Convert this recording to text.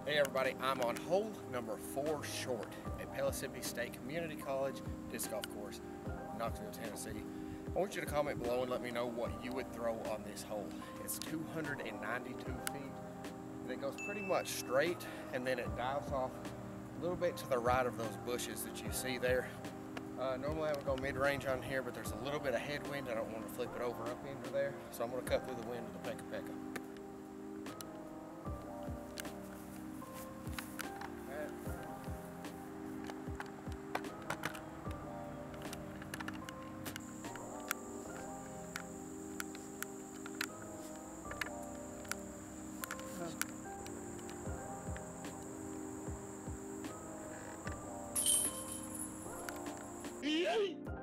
Hey everybody, I'm on hole number 4 short at Pellissippi State Community College disc golf course, Knoxville, Tennessee. I want you to comment below and let me know what you would throw on this hole. It's 292 feet and it goes pretty much straight, and then it dives off a little bit to the right of those bushes that you see there. Normally I would go mid-range on here, but there's a little bit of headwind. I don't want to flip it over up into there, so I'm going to cut through the wind with the Pickle. Yay!